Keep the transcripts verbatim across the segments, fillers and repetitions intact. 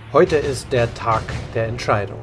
Heute ist der Tag der Entscheidung.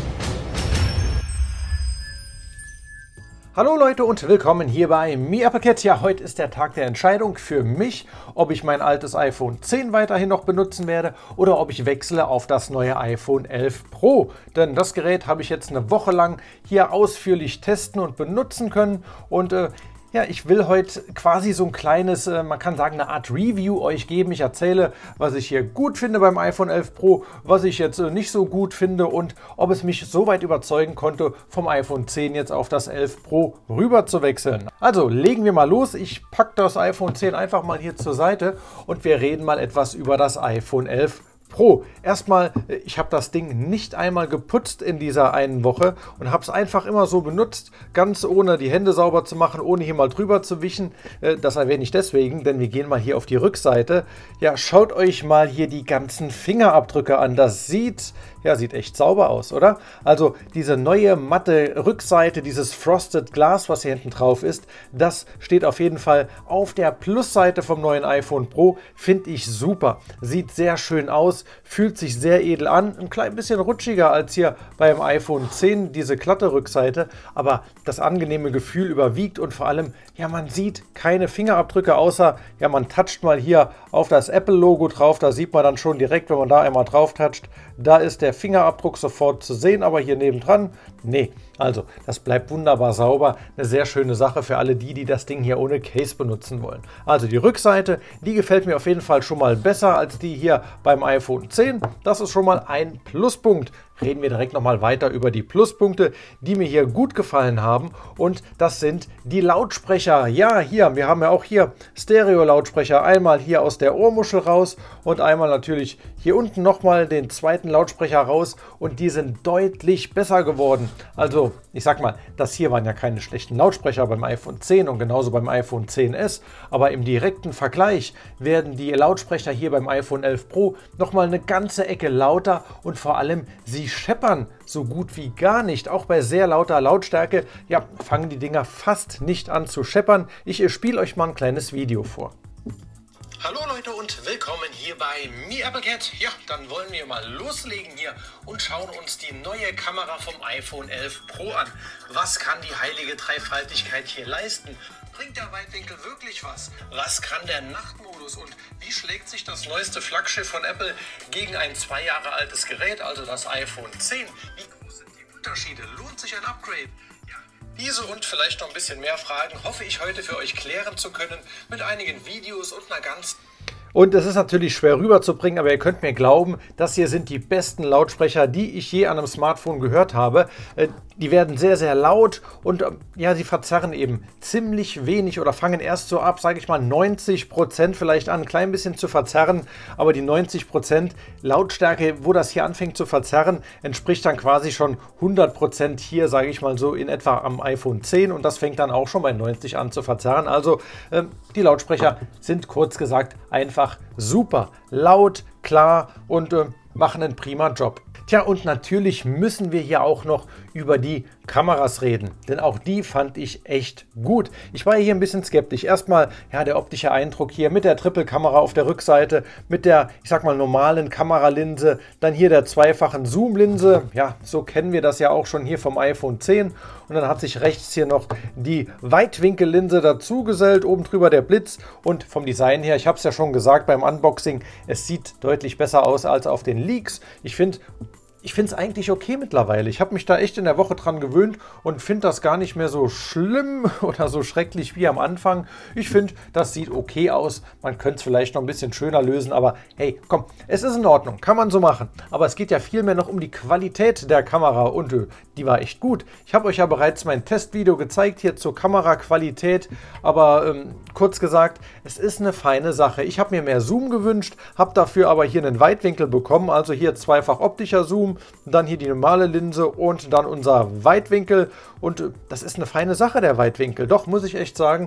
Hallo Leute und willkommen hier bei MeAppleCat. Ja, heute ist der Tag der Entscheidung für mich, ob ich mein altes iPhone zehn weiterhin noch benutzen werde oder ob ich wechsle auf das neue iPhone elf Pro. Denn das Gerät habe ich jetzt eine Woche lang hier ausführlich testen und benutzen können und äh, ja, ich will heute quasi so ein kleines, man kann sagen, eine Art Review euch geben. Ich erzähle, was ich hier gut finde beim iPhone elf Pro, was ich jetzt nicht so gut finde und ob es mich so weit überzeugen konnte, vom iPhone zehn jetzt auf das elf Pro rüber zu wechseln. Also legen wir mal los. Ich packe das iPhone zehn einfach mal hier zur Seite und wir reden mal etwas über das iPhone elf Pro. Erstmal, ich habe das Ding nicht einmal geputzt in dieser einen Woche und habe es einfach immer so benutzt, ganz ohne die Hände sauber zu machen, ohne hier mal drüber zu wischen. Das erwähne ich deswegen, denn wir gehen mal hier auf die Rückseite. Ja, schaut euch mal hier die ganzen Fingerabdrücke an. Das sieht, ja, sieht echt sauber aus, oder? Also diese neue matte Rückseite, dieses Frosted Glass, was hier hinten drauf ist, das steht auf jeden Fall auf der Plusseite vom neuen iPhone Pro. Finde ich super. Sieht sehr schön aus. Fühlt sich sehr edel an, ein klein bisschen rutschiger als hier beim iPhone zehn, diese glatte Rückseite, aber das angenehme Gefühl überwiegt und vor allem, ja, man sieht keine Fingerabdrücke, außer, ja, man toucht mal hier auf das Apple-Logo drauf, da sieht man dann schon direkt, wenn man da einmal drauf toucht, da ist der Fingerabdruck sofort zu sehen, aber hier nebendran, nee. Also, das bleibt wunderbar sauber. Eine sehr schöne Sache für alle die, die das Ding hier ohne Case benutzen wollen. Also die Rückseite, die gefällt mir auf jeden Fall schon mal besser als die hier beim iPhone zehn. Das ist schon mal ein Pluspunkt. Reden wir direkt nochmal weiter über die Pluspunkte, die mir hier gut gefallen haben. Und das sind die Lautsprecher. Ja, hier, wir haben ja auch hier Stereo-Lautsprecher. Einmal hier aus der Ohrmuschel raus und einmal natürlich hier unten nochmal den zweiten Lautsprecher raus. Und die sind deutlich besser geworden. Also, ich sag mal, das hier waren ja keine schlechten Lautsprecher beim iPhone zehn und genauso beim iPhone zehn S. Aber im direkten Vergleich werden die Lautsprecher hier beim iPhone elf Pro nochmal eine ganze Ecke lauter und vor allem sie scheppern so gut wie gar nicht. Auch bei sehr lauter Lautstärke, ja, fangen die Dinger fast nicht an zu scheppern. Ich spiele euch mal ein kleines Video vor. Hallo Leute und willkommen hier bei MeAppleCat. Ja, dann wollen wir mal loslegen hier und schauen uns die neue Kamera vom iPhone elf Pro an. Was kann die heilige Dreifaltigkeit hier leisten? Bringt der Weitwinkel wirklich was? Was kann der Nachtmodus und wie schlägt sich das neueste Flaggschiff von Apple gegen ein zwei Jahre altes Gerät, also das iPhone zehn? Wie groß sind die Unterschiede? Lohnt sich ein Upgrade? Ja, diese und vielleicht noch ein bisschen mehr Fragen hoffe ich heute für euch klären zu können mit einigen Videos und einer ganz... Und es ist natürlich schwer rüberzubringen, aber ihr könnt mir glauben, das hier sind die besten Lautsprecher, die ich je an einem Smartphone gehört habe. Die werden sehr, sehr laut und ja, sie verzerren eben ziemlich wenig oder fangen erst so ab, sage ich mal, neunzig Prozent vielleicht an, ein klein bisschen zu verzerren. Aber die neunzig Prozent Lautstärke, wo das hier anfängt zu verzerren, entspricht dann quasi schon hundert Prozent hier, sage ich mal so, in etwa am iPhone zehn. Und das fängt dann auch schon bei neunzig an zu verzerren. Also äh, die Lautsprecher sind kurz gesagt einfach super laut, klar und äh, machen einen prima Job. Tja, und natürlich müssen wir hier auch noch über die Kameras reden, denn auch die fand ich echt gut. Ich war hier ein bisschen skeptisch. Erstmal, ja, der optische Eindruck hier mit der Triple-Kamera auf der Rückseite, mit der, ich sag mal, normalen Kameralinse, dann hier der zweifachen Zoom-Linse. Ja, so kennen wir das ja auch schon hier vom iPhone zehn. Und dann hat sich rechts hier noch die Weitwinkellinse dazu gesellt, oben drüber der Blitz. Und vom Design her, ich habe es ja schon gesagt beim Unboxing, es sieht deutlich besser aus als auf den Leaks. Ich finde, Ich finde es eigentlich okay mittlerweile. Ich habe mich da echt in der Woche dran gewöhnt und finde das gar nicht mehr so schlimm oder so schrecklich wie am Anfang. Ich finde, das sieht okay aus. Man könnte es vielleicht noch ein bisschen schöner lösen, aber hey, komm, es ist in Ordnung. Kann man so machen. Aber es geht ja vielmehr noch um die Qualität der Kamera und äh, die war echt gut. Ich habe euch ja bereits mein Testvideo gezeigt hier zur Kameraqualität, aber ähm, kurz gesagt, es ist eine feine Sache. Ich habe mir mehr Zoom gewünscht, habe dafür aber hier einen Weitwinkel bekommen, also hier zweifach optischer Zoom, dann hier die normale Linse und dann unser Weitwinkel und das ist eine feine Sache, der Weitwinkel. Doch, muss ich echt sagen,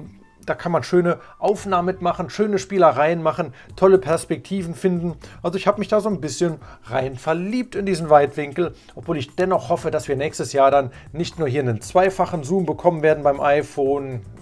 da kann man schöne Aufnahmen mitmachen, schöne Spielereien machen, tolle Perspektiven finden. Also ich habe mich da so ein bisschen rein verliebt in diesen Weitwinkel, obwohl ich dennoch hoffe, dass wir nächstes Jahr dann nicht nur hier einen zweifachen Zoom bekommen werden beim iPhone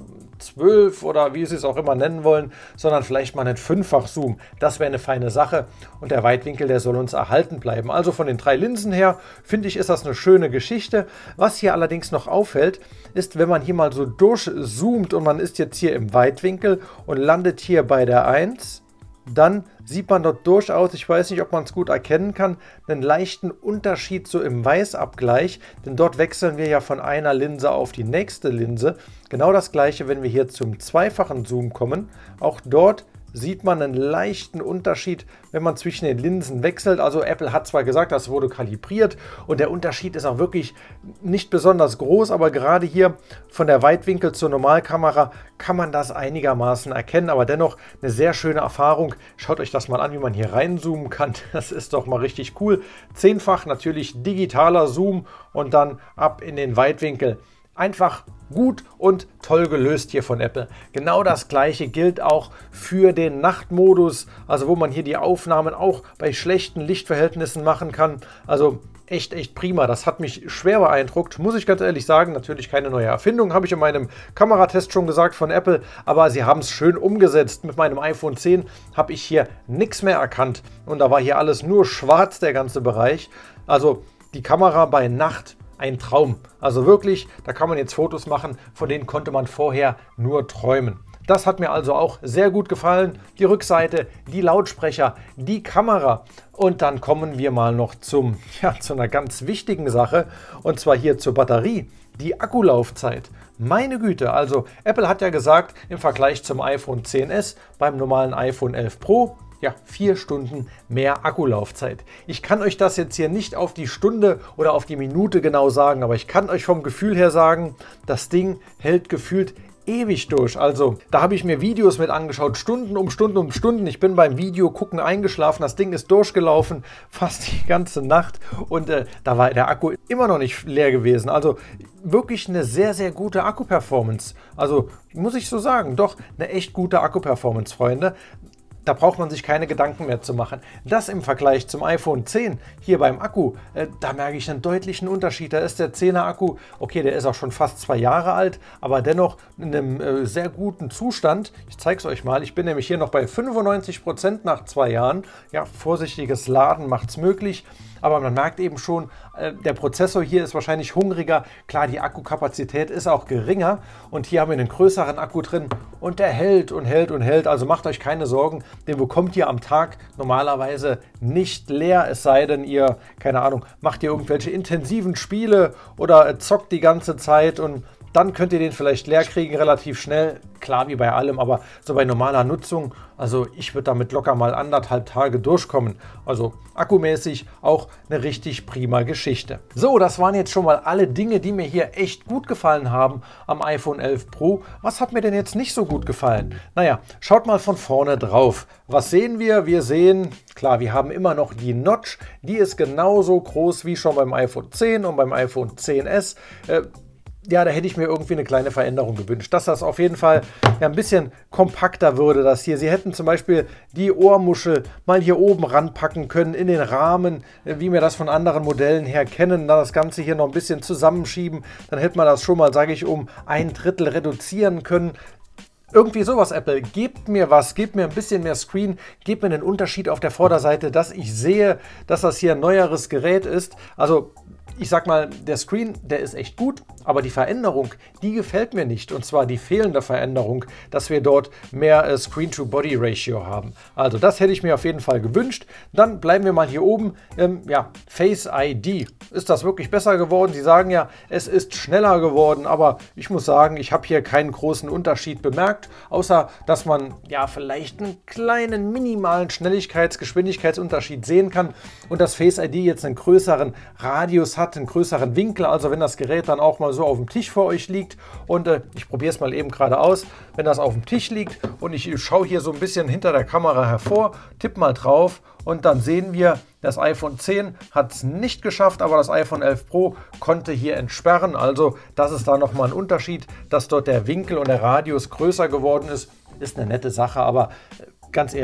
zwölf oder wie Sie es auch immer nennen wollen, sondern vielleicht mal einen Fünffach-Zoom. Das wäre eine feine Sache und der Weitwinkel, der soll uns erhalten bleiben. Also von den drei Linsen her, finde ich, ist das eine schöne Geschichte. Was hier allerdings noch auffällt, ist, wenn man hier mal so durchzoomt und man ist jetzt hier im Weitwinkel und landet hier bei der eins, dann sieht man dort durchaus, ich weiß nicht, ob man es gut erkennen kann, einen leichten Unterschied so im Weißabgleich, denn dort wechseln wir ja von einer Linse auf die nächste Linse. Genau das gleiche, wenn wir hier zum zweifachen Zoom kommen. Auch dort sieht man einen leichten Unterschied, wenn man zwischen den Linsen wechselt. Also Apple hat zwar gesagt, das wurde kalibriert und der Unterschied ist auch wirklich nicht besonders groß, aber gerade hier von der Weitwinkel zur Normalkamera kann man das einigermaßen erkennen, aber dennoch eine sehr schöne Erfahrung. Schaut euch das mal an, wie man hier reinzoomen kann. Das ist doch mal richtig cool. Zehnfach natürlich digitaler Zoom und dann ab in den Weitwinkel. Einfach gut und toll gelöst hier von Apple. Genau das gleiche gilt auch für den Nachtmodus, also wo man hier die Aufnahmen auch bei schlechten Lichtverhältnissen machen kann. Also echt, echt prima. Das hat mich schwer beeindruckt, muss ich ganz ehrlich sagen. Natürlich keine neue Erfindung, habe ich in meinem Kameratest schon gesagt von Apple, aber sie haben es schön umgesetzt. Mit meinem iPhone zehn habe ich hier nichts mehr erkannt und da war hier alles nur schwarz, der ganze Bereich. Also die Kamera bei Nacht, ein Traum. Also wirklich, da kann man jetzt Fotos machen, von denen konnte man vorher nur träumen. Das hat mir also auch sehr gut gefallen. Die Rückseite, die Lautsprecher, die Kamera. Und dann kommen wir mal noch zum, ja, zu einer ganz wichtigen Sache, und zwar hier zur Batterie. Die Akkulaufzeit. Meine Güte, also Apple hat ja gesagt, im Vergleich zum iPhone X S beim normalen iPhone elf Pro, ja, vier Stunden mehr Akkulaufzeit. Ich kann euch das jetzt hier nicht auf die Stunde oder auf die Minute genau sagen, aber ich kann euch vom Gefühl her sagen, das Ding hält gefühlt ewig durch. Also da habe ich mir Videos mit angeschaut, Stunden um Stunden um Stunden. Ich bin beim Video gucken eingeschlafen, das Ding ist durchgelaufen, fast die ganze Nacht und äh, da war der Akku immer noch nicht leer gewesen. Also wirklich eine sehr, sehr gute Akku-Performance. Also muss ich so sagen, doch eine echt gute Akku-Performance, Freunde. Da braucht man sich keine Gedanken mehr zu machen. Das im Vergleich zum iPhone zehn, hier beim Akku, äh, da merke ich einen deutlichen Unterschied. Da ist der zehner Akku, okay, der ist auch schon fast zwei Jahre alt, aber dennoch in einem äh, sehr guten Zustand. Ich zeige es euch mal. Ich bin nämlich hier noch bei fünfundneunzig Prozent nach zwei Jahren. Ja, vorsichtiges Laden macht es möglich. Aber man merkt eben schon, äh, der Prozessor hier ist wahrscheinlich hungriger. Klar, die Akkukapazität ist auch geringer. Und hier haben wir einen größeren Akku drin und der hält und hält und hält. Also macht euch keine Sorgen, den bekommt ihr am Tag normalerweise nicht leer. Es sei denn, ihr, keine Ahnung, macht ihr irgendwelche intensiven Spiele oder zockt die ganze Zeit und dann könnt ihr den vielleicht leer kriegen, relativ schnell. Klar, wie bei allem, aber so bei normaler Nutzung, also ich würde damit locker mal anderthalb Tage durchkommen. Also akkumäßig auch eine richtig prima Geschichte. So, das waren jetzt schon mal alle Dinge, die mir hier echt gut gefallen haben am iPhone elf Pro. Was hat mir denn jetzt nicht so gut gefallen? Naja, schaut mal von vorne drauf. Was sehen wir? Wir sehen, klar, wir haben immer noch die Notch. Die ist genauso groß wie schon beim iPhone zehn und beim iPhone X S. Äh, Ja, da hätte ich mir irgendwie eine kleine Veränderung gewünscht, dass das auf jeden Fall ja, ein bisschen kompakter würde, das hier. Sie hätten zum Beispiel die Ohrmuschel mal hier oben ranpacken können in den Rahmen, wie wir das von anderen Modellen her kennen, dann das Ganze hier noch ein bisschen zusammenschieben, dann hätte man das schon mal, sage ich, um ein Drittel reduzieren können. Irgendwie sowas, Apple. Gebt mir was, gebt mir ein bisschen mehr Screen, gebt mir einen Unterschied auf der Vorderseite, dass ich sehe, dass das hier ein neueres Gerät ist. Also ich sag mal, der Screen, der ist echt gut, aber die Veränderung, die gefällt mir nicht. Und zwar die fehlende Veränderung, dass wir dort mehr äh, Screen-to-Body-Ratio haben. Also das hätte ich mir auf jeden Fall gewünscht. Dann bleiben wir mal hier oben. Ähm, ja, Face I D. Ist das wirklich besser geworden? Sie sagen ja, es ist schneller geworden, aber ich muss sagen, ich habe hier keinen großen Unterschied bemerkt, außer dass man ja vielleicht einen kleinen, minimalen Schnelligkeits-, Geschwindigkeitsunterschied sehen kann und das Face I D jetzt einen größeren Radius hat, einen größeren Winkel, also wenn das Gerät dann auch mal so auf dem Tisch vor euch liegt und äh, ich probiere es mal eben gerade aus, wenn das auf dem Tisch liegt und ich schaue hier so ein bisschen hinter der Kamera hervor, tippe mal drauf und dann sehen wir, das iPhone zehn hat es nicht geschafft, aber das iPhone elf Pro konnte hier entsperren, also das ist da nochmal ein Unterschied, dass dort der Winkel und der Radius größer geworden ist, ist eine nette Sache, aber ganz ehrlich,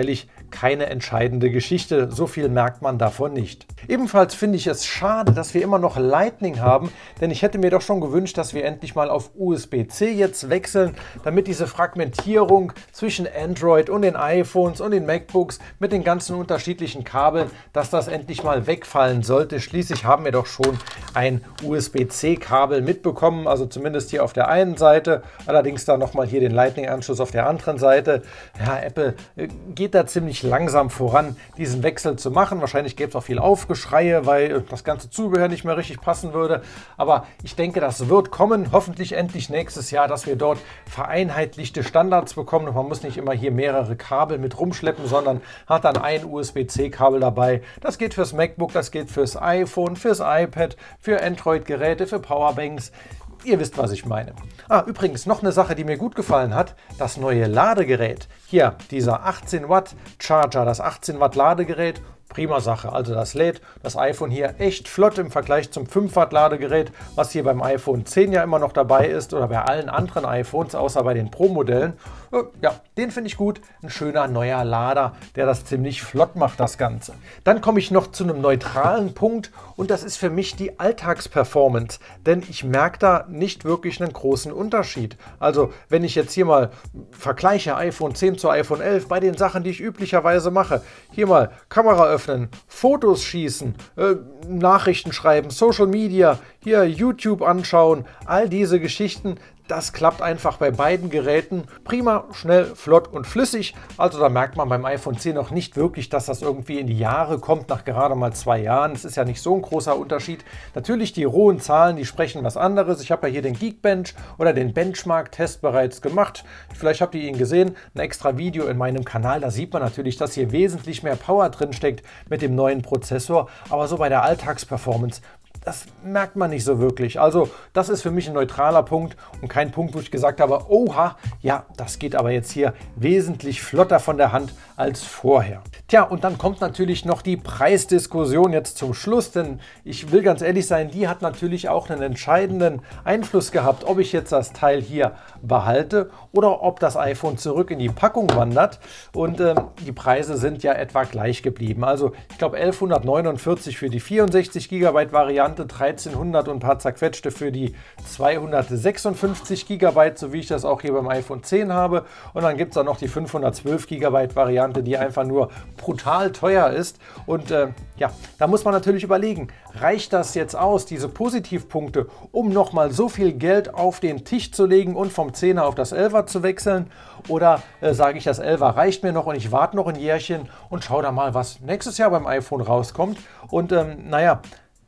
keine entscheidende Geschichte. So viel merkt man davon nicht. Ebenfalls finde ich es schade, dass wir immer noch Lightning haben, denn ich hätte mir doch schon gewünscht, dass wir endlich mal auf U S B C jetzt wechseln, damit diese Fragmentierung zwischen Android und den iPhones und den MacBooks mit den ganzen unterschiedlichen Kabeln, dass das endlich mal wegfallen sollte. Schließlich haben wir doch schon ein U S B C Kabel mitbekommen, also zumindest hier auf der einen Seite, allerdings dann nochmal hier den Lightning-Anschluss auf der anderen Seite. Ja, Apple geht da ziemlich langsam voran, diesen Wechsel zu machen. Wahrscheinlich gäbe es auch viel Aufgeschreie, weil das ganze Zubehör nicht mehr richtig passen würde. Aber ich denke, das wird kommen, hoffentlich endlich nächstes Jahr, dass wir dort vereinheitlichte Standards bekommen. Und man muss nicht immer hier mehrere Kabel mit rumschleppen, sondern hat dann ein U S B C Kabel dabei. Das geht fürs MacBook, das geht fürs iPhone, fürs iPad, für Android-Geräte, für Powerbanks. Ihr wisst, was ich meine. Ah, übrigens noch eine Sache, die mir gut gefallen hat. Das neue Ladegerät. Hier, dieser achtzehn Watt Charger, das achtzehn Watt Ladegerät. Prima Sache, also das lädt das iPhone hier echt flott im Vergleich zum fünf Watt Ladegerät, was hier beim iPhone zehn ja immer noch dabei ist oder bei allen anderen iPhones, außer bei den Pro-Modellen. Ja, den finde ich gut. Ein schöner neuer Lader, der das ziemlich flott macht, das Ganze. Dann komme ich noch zu einem neutralen Punkt und das ist für mich die Alltagsperformance, denn ich merke da nicht wirklich einen großen Unterschied. Also wenn ich jetzt hier mal vergleiche iPhone zehn zu iPhone elf bei den Sachen, die ich üblicherweise mache, hier mal Kamera öffnen, Fotos schießen, äh, Nachrichten schreiben, Social Media, hier YouTube anschauen, all diese Geschichten, das klappt einfach bei beiden Geräten prima, schnell, flott und flüssig. Also da merkt man beim iPhone zehn noch nicht wirklich, dass das irgendwie in die Jahre kommt, nach gerade mal zwei Jahren. Das ist ja nicht so ein großer Unterschied. Natürlich die rohen Zahlen, die sprechen was anderes. Ich habe ja hier den Geekbench oder den Benchmark-Test bereits gemacht. Vielleicht habt ihr ihn gesehen, ein extra Video in meinem Kanal. Da sieht man natürlich, dass hier wesentlich mehr Power drin steckt mit dem neuen Prozessor. Aber so bei der Alltagsperformance, das merkt man nicht so wirklich. Also das ist für mich ein neutraler Punkt und kein Punkt, wo ich gesagt habe, oha, ja, das geht aber jetzt hier wesentlich flotter von der Hand als vorher. Tja, und dann kommt natürlich noch die Preisdiskussion jetzt zum Schluss, denn ich will ganz ehrlich sein, die hat natürlich auch einen entscheidenden Einfluss gehabt, ob ich jetzt das Teil hier behalte oder ob das iPhone zurück in die Packung wandert. Und ähm, die Preise sind ja etwa gleich geblieben. Also ich glaube elfhundertneunundvierzig für die vierundsechzig Gigabyte Variante, dreizehnhundert und ein paar zerquetschte für die zweihundertsechsundfünfzig Gigabyte, so wie ich das auch hier beim iPhone zehn habe. Und dann gibt es auch noch die fünfhundertzwölf Gigabyte Variante, die einfach nur brutal teuer ist. Und äh, ja, da muss man natürlich überlegen, reicht das jetzt aus, diese Positivpunkte, um nochmal so viel Geld auf den Tisch zu legen und vom zehner auf das elfer zu wechseln? Oder äh, sage ich, das elfer reicht mir noch und ich warte noch ein Jährchen und schaue da mal, was nächstes Jahr beim iPhone rauskommt. Und ähm, naja,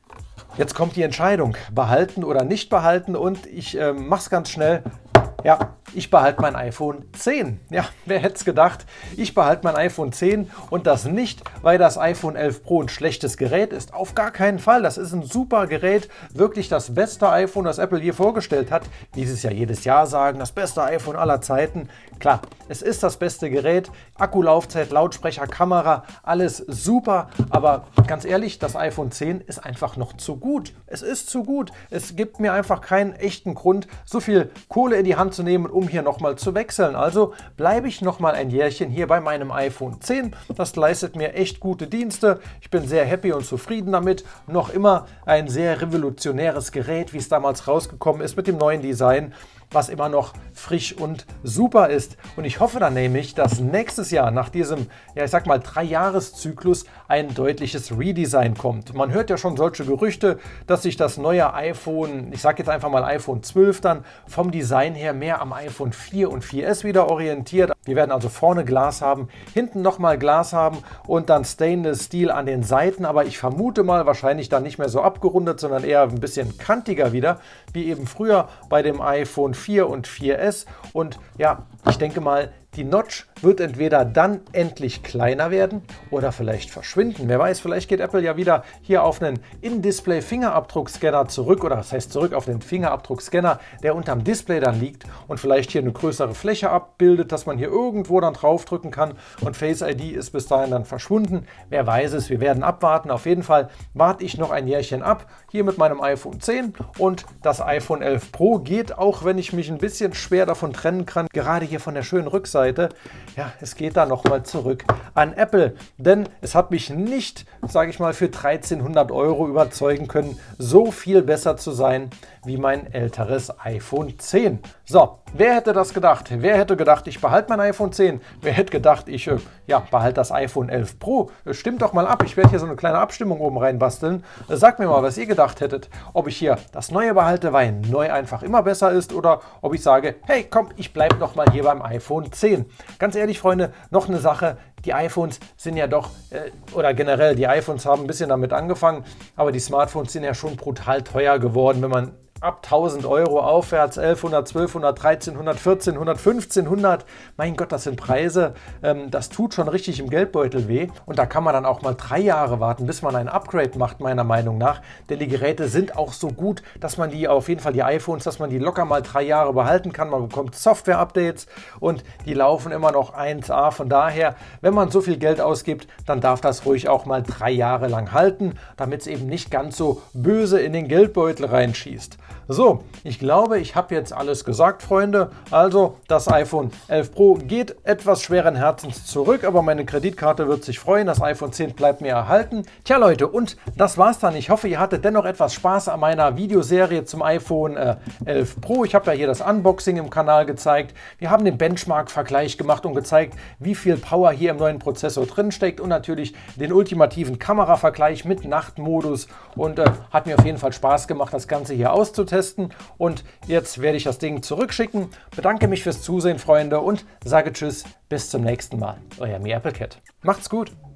jetzt kommt die Entscheidung, behalten oder nicht behalten, und ich äh, mache es ganz schnell. Ja, ich behalte mein iPhone zehn. Ja, wer hätte es gedacht? Ich behalte mein iPhone zehn und das nicht, weil das iPhone elf Pro ein schlechtes Gerät ist. Auf gar keinen Fall. Das ist ein super Gerät. Wirklich das beste iPhone, das Apple je vorgestellt hat. Wie sie es ja jedes Jahr sagen, das beste iPhone aller Zeiten. Klar, es ist das beste Gerät. Akkulaufzeit, Lautsprecher, Kamera, alles super. Aber ganz ehrlich, das iPhone zehn ist einfach noch zu gut. Es ist zu gut. Es gibt mir einfach keinen echten Grund, so viel Kohle in die Hand zu nehmen, um hier nochmal zu wechseln. Also bleibe ich nochmal ein Jährchen hier bei meinem iPhone zehn. Das leistet mir echt gute Dienste. Ich bin sehr happy und zufrieden damit. Noch immer ein sehr revolutionäres Gerät, wie es damals rausgekommen ist mit dem neuen Design, was immer noch frisch und super ist. Und ich hoffe dann nämlich, dass nächstes Jahr nach diesem, ja ich sag mal, Drei-Jahres-Zyklus ein deutliches Redesign kommt. Man hört ja schon solche Gerüchte, dass sich das neue iPhone, ich sag jetzt einfach mal iPhone zwölf, dann vom Design her mehr am iPhone vier und vier S wieder orientiert. Wir werden also vorne Glas haben, hinten nochmal Glas haben und dann Stainless Steel an den Seiten. Aber ich vermute mal, wahrscheinlich dann nicht mehr so abgerundet, sondern eher ein bisschen kantiger wieder, wie eben früher bei dem iPhone vier und vier S. Und ja, ich denke mal, die Notch wird entweder dann endlich kleiner werden oder vielleicht verschwinden. Wer weiß, vielleicht geht Apple ja wieder hier auf einen In-Display-Fingerabdruckscanner zurück, oder das heißt zurück auf den Fingerabdruckscanner, der unterm Display dann liegt und vielleicht hier eine größere Fläche abbildet, dass man hier irgendwo dann draufdrücken kann und Face I D ist bis dahin dann verschwunden. Wer weiß es, wir werden abwarten. Auf jeden Fall warte ich noch ein Jährchen ab, hier mit meinem iPhone zehn, und das iPhone elf Pro geht, auch wenn ich mich ein bisschen schwer davon trennen kann, gerade hier von der schönen Rückseite. Rückseite. Ja, es geht da nochmal zurück an Apple, denn es hat mich nicht, sage ich mal, für dreizehnhundert Euro überzeugen können, so viel besser zu sein wie mein älteres iPhone zehn. So, wer hätte das gedacht? Wer hätte gedacht, ich behalte mein iPhone zehn? Wer hätte gedacht, ich äh, ja, behalte das iPhone elf Pro? Stimmt doch mal ab, ich werde hier so eine kleine Abstimmung oben rein basteln. Sagt mir mal, was ihr gedacht hättet, ob ich hier das Neue behalte, weil neu einfach immer besser ist, oder ob ich sage, hey komm, ich bleibe noch mal hier beim iPhone zehn. Ganz ehrlich, Freunde, noch eine Sache, die iPhones sind ja doch, äh, oder generell, die iPhones haben ein bisschen damit angefangen, aber die Smartphones sind ja schon brutal teuer geworden, wenn man ab tausend Euro aufwärts, elfhundert, zwölfhundert, dreizehnhundert, vierzehnhundert, fünfzehnhundert. Mein Gott, das sind Preise, ähm, das tut schon richtig im Geldbeutel weh. Und da kann man dann auch mal drei Jahre warten, bis man ein Upgrade macht, meiner Meinung nach. Denn die Geräte sind auch so gut, dass man die, auf jeden Fall die iPhones, dass man die locker mal drei Jahre behalten kann. Man bekommt Software-Updates und die laufen immer noch eins A. Von daher, wenn man so viel Geld ausgibt, dann darf das ruhig auch mal drei Jahre lang halten, damit es eben nicht ganz so böse in den Geldbeutel reinschießt. So, ich glaube, ich habe jetzt alles gesagt, Freunde. Also, das iPhone elf Pro geht etwas schweren Herzens zurück, aber meine Kreditkarte wird sich freuen. Das iPhone zehn bleibt mir erhalten. Tja, Leute, und das war's dann. Ich hoffe, ihr hattet dennoch etwas Spaß an meiner Videoserie zum iPhone äh, elf Pro. Ich habe ja hier das Unboxing im Kanal gezeigt. Wir haben den Benchmark-Vergleich gemacht und gezeigt, wie viel Power hier im neuen Prozessor drin steckt, und natürlich den ultimativen Kameravergleich mit Nachtmodus. Und äh, hat mir auf jeden Fall Spaß gemacht, das Ganze hier auszutesten. Und jetzt werde ich das Ding zurückschicken. Bedanke mich fürs Zusehen, Freunde, und sage Tschüss, bis zum nächsten Mal. Euer MiAppleCat. Macht's gut!